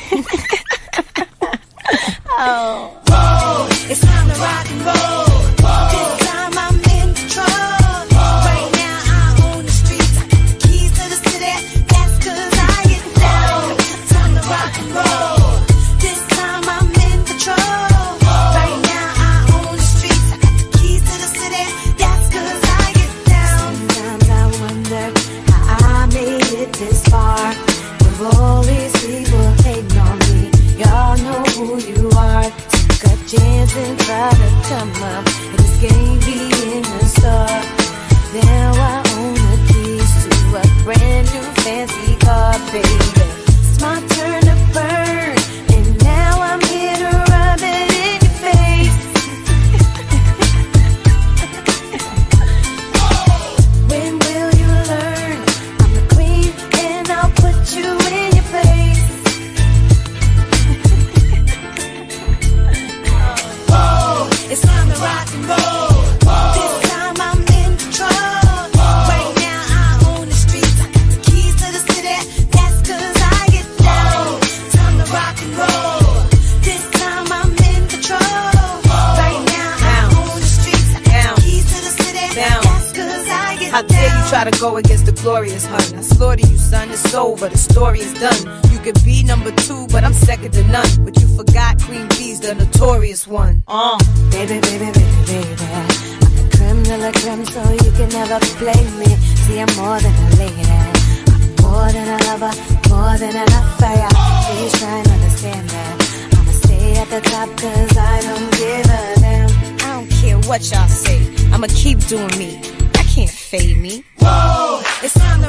Oh. Whoa, it's time to rock and roll. This time I'm in control. Right now I own the streets. I got the keys to the city. That's 'cause I get down. Time to rock and roll. This time I'm in control. Right now I own the streets. I got the keys to the city. That's 'cause I get down. Sometimes I wonder how I made it this far. With all these people hating on me. Y'all know who you are. Took a chance and tried to come up. And this game be in the store. Now I own the keys to a brand new fancy car, baby. It's my turn to burn. And now I'm here to rub it in your face. When will you learn? I'm the queen and I'll put you in your place. It's time to rock and roll. This time I'm in control. Right now I own the streets. I got the keys to the city. That's 'cause I get down. Time to rock and roll. This time I'm in control. Right now I own the streets. I got the keys to the city. That's 'cause I get down. How dare you try to go against the glorious hun? I slaughter you, son. It's over. The story is done. You could be number 2, but I'm second to none. But you forgot Queen B's the notorious one. Baby, baby, baby, baby. I'm the creme de la creme, so you can never play me. See, I'm more than a lady. I'm more than a lover, more than enough fire. Please try and understand that. I'ma stay at the top 'cause I don't give a damn. I don't care what y'all say. I'ma keep doing me. That can't fade me. Whoa, it's time to